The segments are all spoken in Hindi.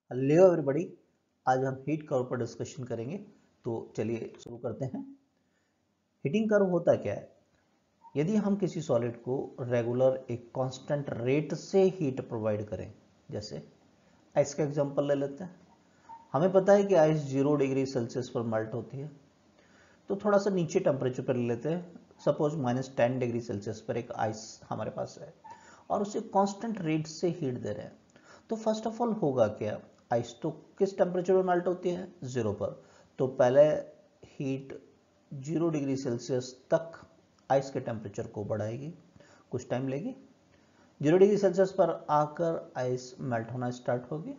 Hello everybody. आज हम हीट कर्व पर डिस्कशन करेंगे। तो चलिए शुरू करते हैं। हीटिंग कर्व होता क्या है? यदि हम किसी सॉलिड को रेगुलर एक कांस्टेंट रेट से हीट प्रोवाइड करें, जैसे आइस का एग्जांपल ले लेते हैं। हमें पता है कि आइस 0 डिग्री सेल्सियस पर मेल्ट होती है। तो थोड़ा सा नीचे टेम्परेचर पर ले लेते हैं। सपोज -10 डिग्री सेल्सियस पर एक आइस हमारे पास है और उसे कांस्टेंट रेट से हीट दे रहे हैं। तो फर्स्ट ऑफ ऑल होगा क्या, आइस तो किस टेम्परेचर पर मेल्ट होती है? 0 पर। तो पहले हीट 0 डिग्री सेल्सियस तक आइस के टेम्परेचर को बढ़ाएगी, कुछ टाइम लेगी। 0 डिग्री सेल्सियस पर आकर आइस मेल्ट होना स्टार्ट होगी।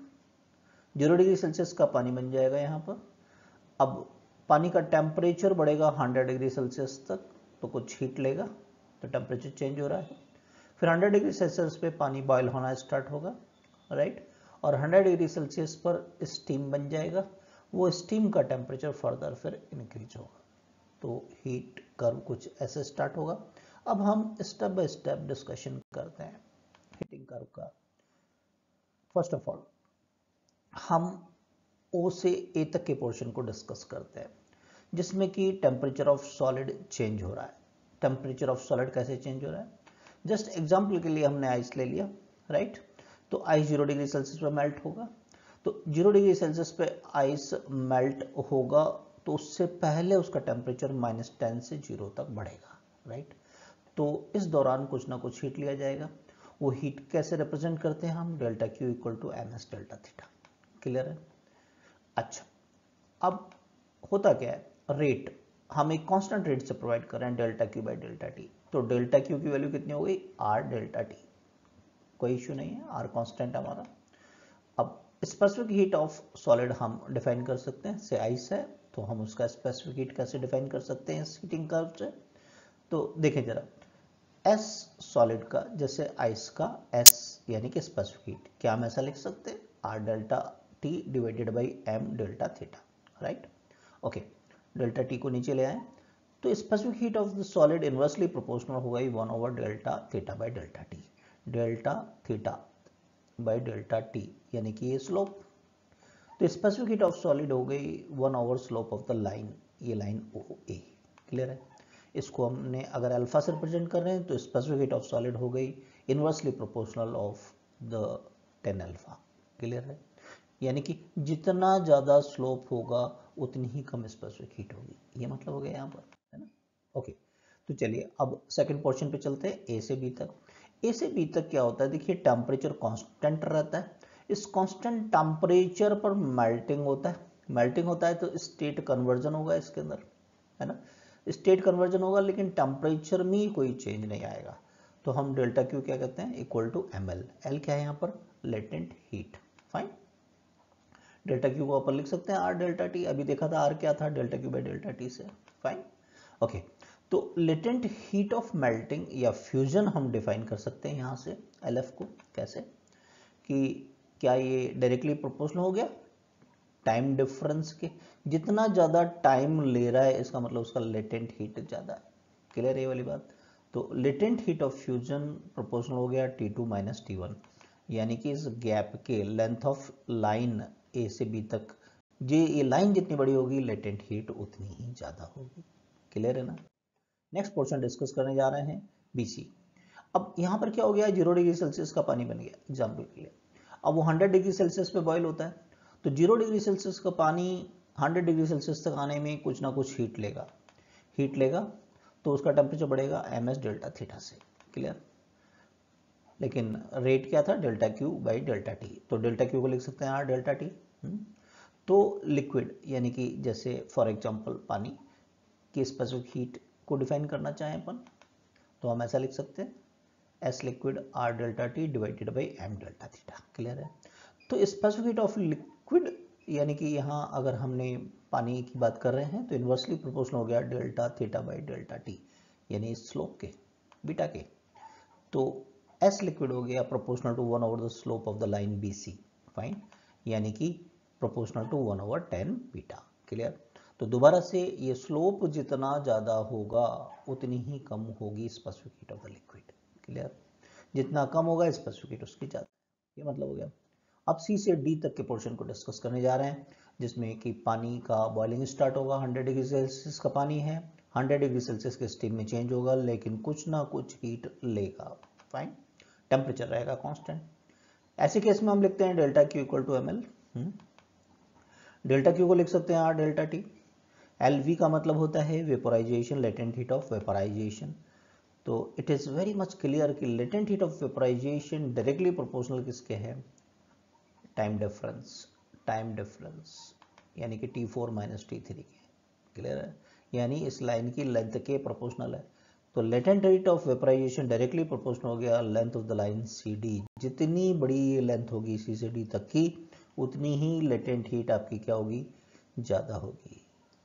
0 डिग्री सेल्सियस का पानी बन जाएगा यहाँ पर। अब पानी का टेम्परेचर बढ़ेगा 100 डिग्री सेल्सियस तक, तो कुछ हीट लेगा, तो टेम्परेचर चेंज हो रहा है। फिर 100 डिग्री सेल्सियस पे पानी बॉयल होना स्टार्ट होगा, राइट। और 100 डिग्री सेल्सियस पर स्टीम बन जाएगा। वो स्टीम का टेम्परेचर फर्दर फिर इंक्रीज होगा। तो हीट कर्व कुछ ऐसे स्टार्ट होगा। अब हम स्टेप बाय स्टेप डिस्कशन करते हैं हीटिंग कर्व का। फर्स्ट ऑफ ऑल हम ओ से ए तक के पोर्शन को डिस्कस करते हैं, जिसमें कि टेम्परेचर ऑफ सॉलिड चेंज हो रहा है। टेम्परेचर ऑफ सॉलिड कैसे चेंज हो रहा है? जस्ट एग्जांपल के लिए हमने आइस ले लिया, राइट। तो आइस 0 डिग्री सेल्सियस पे मेल्ट होगा। तो 0 डिग्री सेल्सियस पे आइस मेल्ट होगा, तो उससे पहले उसका टेम्परेचर -10 से 0 तक बढ़ेगा, राइट। तो इस दौरान कुछ ना कुछ हीट लिया जाएगा। वो हीट कैसे रिप्रेजेंट करते हैं हम? Delta Q equal to M S delta theta. Clear है? अच्छा, अब होता क्या है, रेट हम एक कांस्टेंट रेट से प्रोवाइड कर रहे हैं, delta Q by delta T. तो डेल्टा क्यू की वैल्यू कितनी हो गई? R delta T. कोई इश्यू नहीं है, आर कांस्टेंट हमारा। अब स्पेसिफिक हीट ऑफ सॉलिड हम डिफाइन कर सकते हैं। से आइस है तो हम उसका स्पेसिफिक हीट कैसे डिफाइन कर सकते हैं इस हीटिंग कर्व से? तो देखें जरा, एस सॉलिड का जैसे आइस का एस यानी कि स्पेसिफिक हीट, क्या हम ऐसा लिख सकते हैं? R delta T divided by M delta theta, right. Okay, delta T को नीचे ले आए तो specific heat of the solid inversely proportional हो गई 1 over delta theta by delta T. Delta theta by delta T यानी कि ये स्लोप। तो स्पेसिफिक हीट ऑफ सॉलिड हो गई 1 over slope of the line, ये लाइन ओ ए। क्लियर है? इसको हमने अगर अल्फा से रिप्रेजेंट कर रहे हैं तो स्पेसिफिक हीट ऑफ सॉलिड हो गई inversely proportional of the 10 alpha. Clear है? यानी कि जितना ज़्यादा स्लोप होगा उतनी ही कम स्पेसिफिक हीट होगी, ये मतलब हो गया यहाँ पर, है ना। ओके, तो चलिए अब सेकंड पोर्शन पे चलते हैं, ए से बी तक। ए से बी तक क्या होता है? देखिए, टेम्परेचर कांस्टेंट रहता है। इस कांस्टेंट टेम्परेचर पर मेल्टिंग होता है। मेल्टिंग होता है तो स्टेट कन्वर्जन होगा इसके अंदर, है ना। स्टेट कन्वर्जन होगा लेकिन टेम्परेचर में कोई चेंज नहीं आएगा। तो हम डेल्टा क्यू क्या कहते हैं? Equal to M L. L क्या है यहाँ पर? Latent heat. Fine, delta Q को अपन लिख सकते हैं आर डेल्टा टी। अभी देखा था आर क्या था? Delta Q by delta T से। Fine, okay. तो लेटेंट हीट ऑफ मेल्टिंग या फ्यूजन हम डिफाइन कर सकते हैं यहाँ से एल एफ को। कैसे? कि क्या ये डायरेक्टली प्रोपोर्शनल हो गया टाइम डिफरेंस के? जितना ज़्यादा टाइम ले रहा है इसका मतलब उसका लेटेंट हीट ज़्यादा है। क्लियर है ये वाली बात? तो latent heat of fusion proportional हो गया T2 माइनस T1, यानी कि इस गैप के लेंथ ऑफ लाइन ए से बी तक, ये लाइन जितनी बड़ी होगी लेटेंट हीट उतनी ही ज़्यादा होगी। क्लियर है ना? नेक्स्ट पोर्शन डिस्कस करने जा रहे हैं, BC। अब यहाँ पर क्या हो गया? 0 डिग्री सेल्सियस का पानी बन गया एग्जाम्पल के लिए। अब वो 100 डिग्री सेल्सियस पे बॉयल होता है। तो 0 डिग्री सेल्सियस का पानी 100 डिग्री सेल्सियस तक आने में कुछ ना कुछ हीट लेगा। हीट लेगा तो उसका टेम्परेचर बढ़ेगा एम एस डेल्टा थीटा से। क्लियर? लेकिन रेट क्या था? Delta Q by delta T. तो डेल्टा क्यू को लिख सकते हैं आर डेल्टा टी। तो लिक्विड यानी कि जैसे फॉर एग्जांपल पानी की स्पेसिफिक हीट को डिफाइन करना चाहें अपन, तो हम ऐसा लिख सकते हैं S liquid R delta T divided by M delta theta. Clear है? तो स्पेसिफिक हीट ऑफ लिक्विड यानी कि यहाँ अगर हमने पानी की बात कर रहे हैं तो इन्वर्सली प्रोपोर्शनल हो गया delta theta by delta T, यानी स्लोप के, बीटा के। तो एस लिक्विड हो गया proportional to 1 over the slope of the line BC। Fine, यानी कि proportional to 1 over 10 beta. Clear? तो दोबारा से ये स्लोप जितना ज़्यादा होगा उतनी ही कम होगी specific heat of the liquid. Clear? जितना कम होगा स्पेसिफिक हीट उसकी ज़्यादा, ये मतलब हो गया। अब सी से डी तक के पोर्शन को डिस्कस करने जा रहे हैं, जिसमें कि पानी का बॉइलिंग स्टार्ट होगा, 100 डिग्री सेल्सियस का पानी है, 100 डिग्री सेल्सियस के स्टीम में चेंज होगा, लेकिन कुछ ना कुछ हीट लेगा। फाइन, टेम्परेचर रहेगा कांस्टेंट। ऐसे केस में हम लिखते हैं delta Q equal to M L. Delta Q को लिख सकते हैं R delta T. L V का मतलब होता है vaporization, latent heat of vaporization. तो it is very much clear कि latent heat of vaporization directly proportional किसके है, टाइम डिफरेंस, यानी कि T4 माइनस T3 के। क्लियर है, यानी इस लाइन की लेंथ के प्रोपोर्शनल है। तो latent heat of vaporization directly proportional हो गया length of the line CD। जितनी बड़ी ये लेंथ होगी C से D तक की, उतनी ही लेटेंट हीट आपकी क्या होगी, ज़्यादा होगी।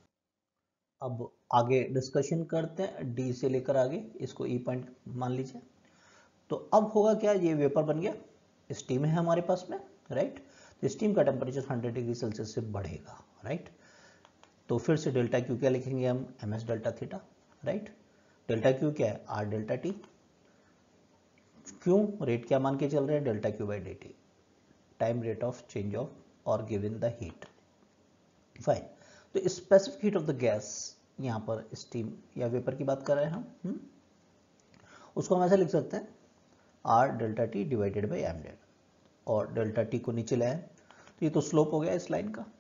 अब आगे डिस्कशन करते हैं, डी से लेकर आगे, इसको ई पॉइंट मान लीजिए। तो अब होगा क्या, ये वेपर बन गया, स्टीम है हमारे पास में, राइट। तो स्टीम का टेम्परेचर 100 डिग्री सेल्सियस से बढ़ेगा, राइट। तो फिर से डेल्टा क्यू क्या लिखेंगे हम, M S delta theta, right. Delta Q क्या है, आर डेल्टा टी। क्यों, रेट क्या मान के चल रहे हैं, delta Q by D T, time rate of change of और गिवन द हीट। फाइन, तो specific heat of the gas, यहाँ पर स्टीम या वेपर की बात कर रहे हैं हम, उसको हम ऐसा लिख सकते हैं R delta T divided by M del, और डेल्टा टी को नीचे लाए, तो ये तो स्लोप हो गया इस लाइन का।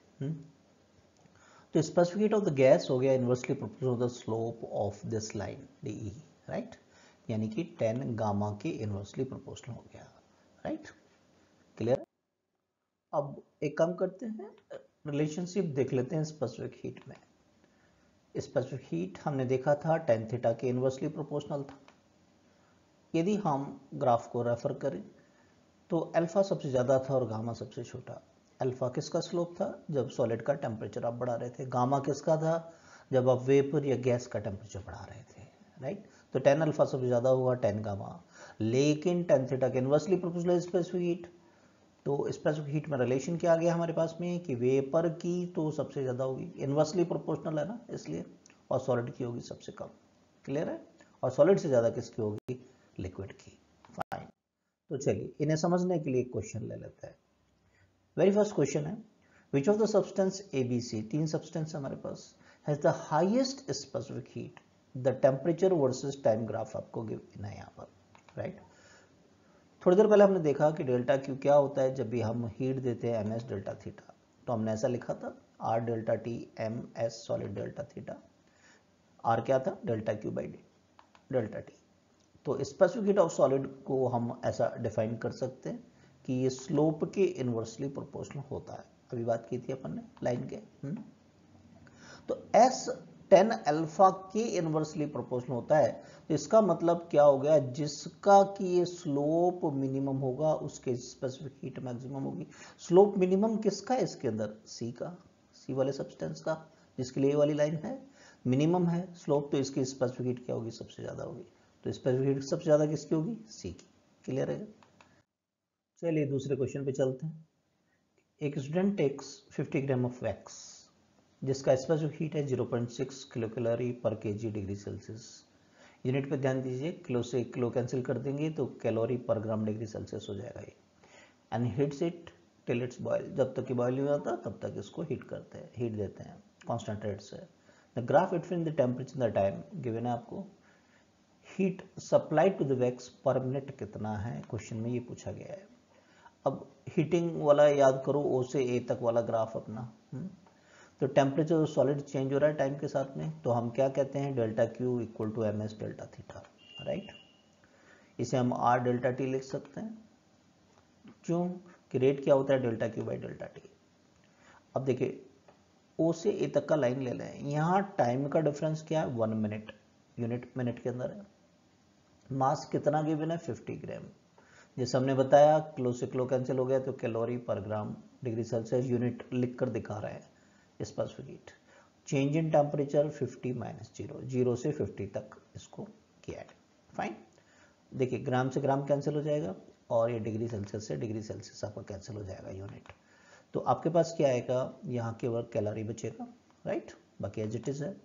तो specific heat of the gas हो गया inversely proportional to the slope of this line D, right, यानी कि 10 गामा के इनवर्सली प्रोपोर्शनल हो गया, राइट। क्लियर। अब एक काम करते हैं, रिलेशनशिप देख लेते हैं स्पेसिफिक हीट में। स्पेसिफिक हीट हमने देखा था tan थीटा के इनवर्सली प्रोपोर्शनल था। यदि हम ग्राफ को रेफर करें तो अल्फा सबसे ज़्यादा था और गामा सबसे छोटा। अल्फा किसका स्लोप था, जब सॉलिड का टेम्परेचर आप बढ़ा रहे थे। गामा किसका था, जब आप वेपर या गैस का टेम्परेचर बढ़ा रहे थे, राइट। तो tan अल्फा सबसे ज़्यादा हुआ, tan गामा। लेकिन tan थीटा के इनवर्सली प्रोपोर्शनल स्पेसिफिक हीट। तो स्पेसिफिक हीट में रिलेशन क्या आ गया हमारे पास में कि वेपर की तो सबसे ज़्यादा होगी, इनवर्सली प्रोपोर्शनल है ना इसलिए, और सॉलिड की होगी सबसे कम। क्लियर है, और सॉलिड से ज़्यादा किसकी होगी, लिक्विड की। फाइन, तो चलिए इन्हें समझने के लिए क्वेश्चन ले लेते हैं। वेरी फर्स्ट क्वेश्चन है, which of the substance ABC, 3 substance हमारे पास, has the highest specific heat, the temperature versus time graph आपको गिवन है यहाँ पर, राइट। थोड़ी देर पहले हमने देखा कि डेल्टा क्यू क्या होता है, जब भी हम हीट देते हैं MS डेल्टा थीटा, तो हमने ऐसा लिखा था R delta T MS solid delta theta, R क्या था, delta Q by delta T. तो स्पेसिफिक हीट ऑफ सॉलिड को हम ऐसा डिफाइन कर सकते हैं कि ये स्लोप के इनवर्सली प्रोपोर्शनल होता है। अभी बात की थी अपन ने लाइन के। तो S tan अल्फा के इनवर्सली प्रोपोर्शनल होता है। तो इसका मतलब क्या हो गया, जिसका कि ये स्लोप मिनिमम होगा उसके स्पेसिफिक हीट मैक्सिमम होगी। स्लोप मिनिमम किसका है इसके अंदर, C का, C वाले सब्सटेंस का, जिसके लिए ये वाली लाइन है मिनिमम है स्लोप, तो इसकी स्पेसिफिक हीट क्या होगी, सबसे ज्यादा होगी। तो स्पेसिफिक हीट सबसे ज्यादा किसकी होगी, C की। क्लियर है। चलिए दूसरे क्वेश्चन पे चलते हैं। एक student takes 50 gram of wax, जिसका स्पेसिफिक हीट है 0.6 किलो कैलोरी पर केजी डिग्री सेल्सियस। यूनिट पे ध्यान दीजिए, किलो से किलो कैंसिल कर देंगे तो कैलोरी पर ग्राम डिग्री सेल्सियस हो जाएगा ये। And heats it till its boil, जब तक कि बॉयल नहीं होता तब तक इसको हीट करते हैं, हीट देते हैं कांस्टेंट रेट से। The graph between the temperature the time given है आपको। Heat supplied to the wax per minute कितना है, क्वेश्चन में ये पूछा गया है। अब हीटिंग वाला याद करो, O से A तक वाला ग्राफ अपना। तो टेम्परेचर सॉलिड चेंज हो रहा है टाइम के साथ में, तो हम क्या कहते हैं, delta Q equal to MS delta theta, right. इसे हम R डेल्टा टी लिख सकते हैं, क्यों कि रेट क्या होता है, delta Q by delta T. अब देखिए O से A तक का लाइन ले लें, यहाँ टाइम का डिफरेंस क्या है, 1 मिनट, यूनिट मिनट के अंदर है। मास कितना गिवन है, 50 ग्राम। जैसे हमने बताया किलो से किलो कैंसिल हो गया, तो कैलोरी पर ग्राम डिग्री सेल्सियस यूनिट लिख कर दिखा रहे हैं specific heat. Change in temperature 50 minus 0, 0 से 50 तक इसको किया है। फाइन, देखिए ग्राम से ग्राम कैंसिल हो जाएगा और ये डिग्री सेल्सियस से डिग्री सेल्सियस आपका कैंसिल हो जाएगा यूनिट। तो आपके पास क्या आएगा, यहाँ केवल कैलोरी बचेगा, राइट, बाकी एज इट इज है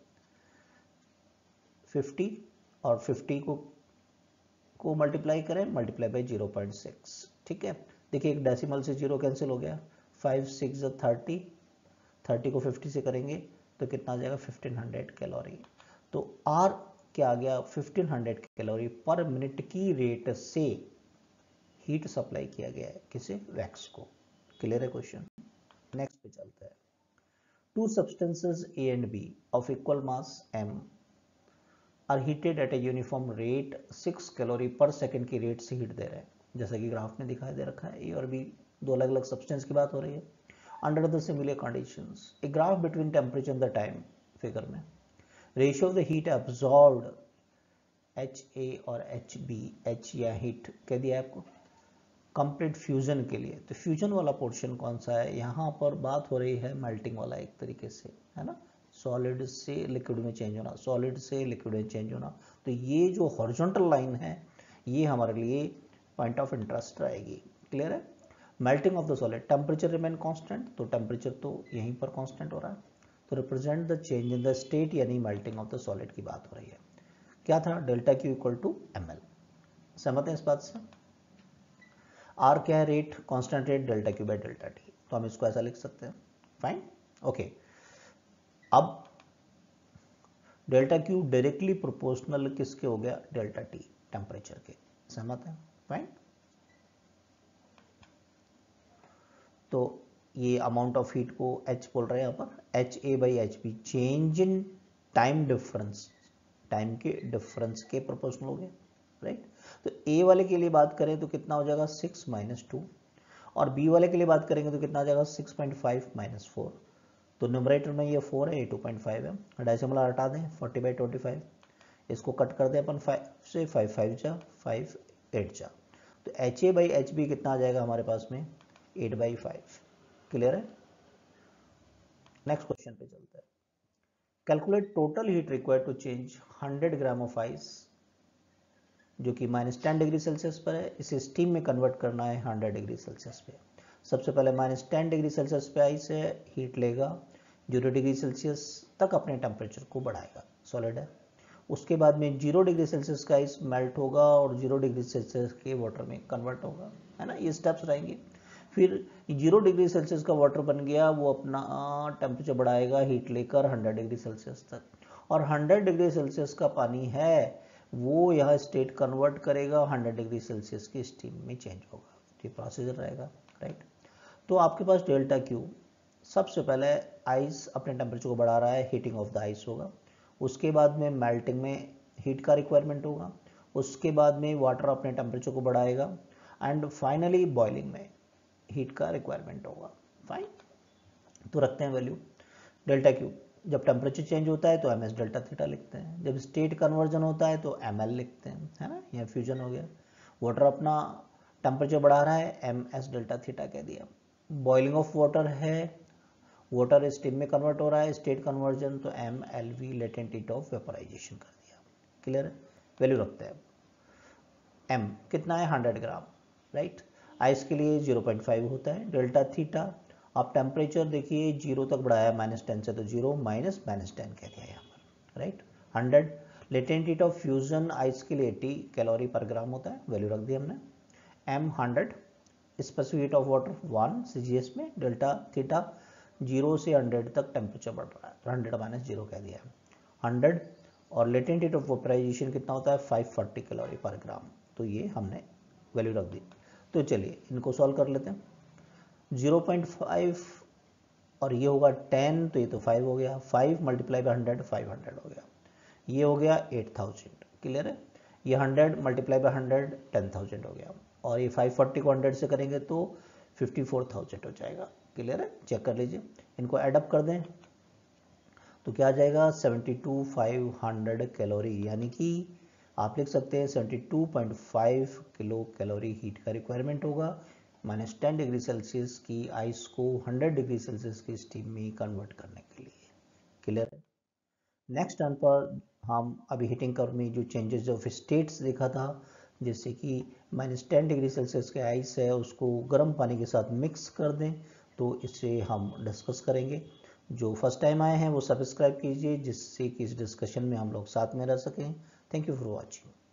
50, और 50 को मल्टीप्लाई करें, मल्टीप्लाई बाई 0.6, ठीक है। देखिए एक डेसिमल से 0 कैंसिल हो गया, 5 6 30, 30 को 50 से करेंगे तो कितना आ जाएगा 1500 कैलोरी। तो R क्या आ गया 1500 कैलोरी पर मिनट की रेट से हीट सप्लाई किया गया है किसे, वैक्स को। क्लियर है क्वेश्चन। नेक्स्ट पे चलते हैं। Two substances A and B of equal mass M are heated at a uniform rate 6 calorie per second की रेट से हीट दे रहे हैं, जैसा कि ग्राफ में दिखाई दे रखा है। ए और बी दो अलग अलग सब्सटेंस की बात हो रही है। Under the similar conditions a graph between temperature and the time, figure में ratio of the heat absorbed H A और एच बी, एच या हीट कह दिया आपको कंप्लीट फ्यूजन के लिए। तो फ्यूजन वाला पोर्शन कौन सा है, यहाँ पर बात हो रही है मेल्टिंग वाला, एक तरीके से है ना, सॉलिड से लिक्विड में चेंज होना, सॉलिड से लिक्विड में चेंज होना। तो ये जो हॉरिजॉन्टल लाइन है ये हमारे लिए पॉइंट ऑफ इंटरेस्ट रहेगी। क्लियर है। Melting of the solid, temperature remain constant, तो टेम्परेचर तो यहीं पर कांस्टेंट हो रहा है। तो represent the change in the state, यानी मेल्टिंग ऑफ द सॉलिड की बात हो रही है। क्या था, delta Q equal to ml। सहमत है इस बात से। आर क्या है, rate, constant rate, delta Q by delta T. तो हम इसको ऐसा लिख सकते हैं। Fine, okay. अब डेल्टा क्यू डायरेक्टली प्रोपोर्शनल किसके हो गया, डेल्टा टी, टेम्परेचर के। सहमत है। फाइन। तो ये अमाउंट ऑफ हीट को H बोल रहे हैं यहाँ पर, H A by H B, change in time difference, time के डिफरेंस के प्रोपोर्शनल हो गए, राइट। तो ए वाले के लिए बात करें तो कितना हो जाएगा 6 माइनस 2, और बी वाले के लिए बात करेंगे तो कितना आ जाएगा 6.5 माइनस 4। तो न्यूमरेटर में ये 4 है, ये 2.5 है, डेसिमल हटा दें 40/25, इसको कट कर दें अपन 5 से, 5 5 जा 5 8 जा, तो H A by H B कितना आ जाएगा हमारे पास में 8/5। क्लियर है। नेक्स्ट क्वेश्चन पे चलते हैं। Calculate total heat required to change 100 gram of ice, जो कि -10 डिग्री सेल्सियस पर है, इसे स्टीम में कन्वर्ट करना है 100 डिग्री सेल्सियस पे। सबसे पहले -10 डिग्री सेल्सियस पे आइस है, हीट लेगा, 0 डिग्री सेल्सियस तक अपने टेम्परेचर को बढ़ाएगा, सॉलिड है। उसके बाद में 0 डिग्री सेल्सियस का आइस मेल्ट होगा और 0 डिग्री सेल्सियस के वाटर में कन्वर्ट होगा, है ना, ये स्टेप्स रहेंगे। फिर 0 डिग्री सेल्सियस का वाटर बन गया, वो अपना टेम्परेचर बढ़ाएगा हीट लेकर 100 डिग्री सेल्सियस तक, और 100 डिग्री सेल्सियस का पानी है वो यह स्टेट कन्वर्ट करेगा 100 डिग्री सेल्सियस की स्टीम में चेंज होगा। ये प्रोसीजर रहेगा, राइट। तो आपके पास डेल्टा क्यू, सबसे पहले आइस अपने टेम्परेचर को बढ़ा रहा है, हीटिंग ऑफ द आइस होगा। उसके बाद में मेल्टिंग में हीट का रिक्वायरमेंट होगा। उसके बाद में वाटर अपने टेम्परेचर को बढ़ाएगा, एंड फाइनली बॉइलिंग में हीट का रिक्वायरमेंट होगा। फाइन, तो रखते हैं वैल्यू डेल्टा क्यू। जब टेम्परेचर चेंज होता है तो एम एस डेल्टा थीटा लिखते हैं, जब स्टेट कन्वर्जन होता है तो एम एल लिखते हैं, है ना, यह फ्यूजन हो गया। वाटर अपना टेम्परेचर बढ़ा रहा है, एम एस डेल्टा थीटा कह दिया। बॉइलिंग ऑफ वाटर है, वाटर स्टीम में कन्वर्ट हो रहा है, स्टेट कन्वर्जन, तो M L V latent heat of vaporization कर दिया। क्लियर है। वैल्यू रखते हैं। एम कितना है 100 ग्राम, राइट। आइस के लिए 0.5 होता है, डेल्टा थीटा। आप टेम्परेचर देखिए 0 तक बढ़ाया -10 से, तो 0 माइनस -10 कह दिया यहाँ पर, right. 100 latent heat of fusion ice के लिए 80 कैलोरी पर ग्राम होता है, वैल्यू रख दी हमने। M 100, specific heat of water 1 CGS में, डेल्टा थीटा 0 से 100 तक टेम्परेचर बढ़ रहा है, तो 100 माइनस 0 कह दिया है 100। और लेटेंट हीट ऑफ वेपोराइजेशन कितना होता है 540 कैलोरी पर ग्राम, तो ये हमने वैल्यू रख दी। तो चलिए इनको सॉल्व कर लेते हैं। 0.5 और ये होगा 10, तो ये तो 5 हो गया, 5 मल्टीप्लाई बाई 100 500 हो गया, ये हो गया 8000। क्लियर है। ये 100 मल्टीप्लाई बाई 100 10,000 हो गया, और ये 540 को 100 से करेंगे तो 54,000 हो जाएगा। क्लियर है, चेक कर लीजिए, इनको एडअप कर दें तो क्या आ जाएगा 72,500 कैलोरी, यानी कि आप लिख सकते हैं 72.5 किलो कैलोरी हीट का रिक्वायरमेंट होगा -10 डिग्री सेल्सियस की आइस को 100 डिग्री सेल्सियस की स्टीम में कन्वर्ट करने के लिए। क्लियर है। नेक्स्ट टर्न पर हम अभी हीटिंग कर्व में जो चेंजेस ऑफ स्टेट्स देखा था, जैसे कि -10 डिग्री सेल्सियस के आइस है उसको गर्म पानी के साथ मिक्स कर दें, तो इसे हम डिस्कस करेंगे। जो फर्स्ट टाइम आए हैं वो सब्सक्राइब कीजिए, जिससे कि इस डिस्कशन में हम लोग साथ में रह सकें। Thank you for watching.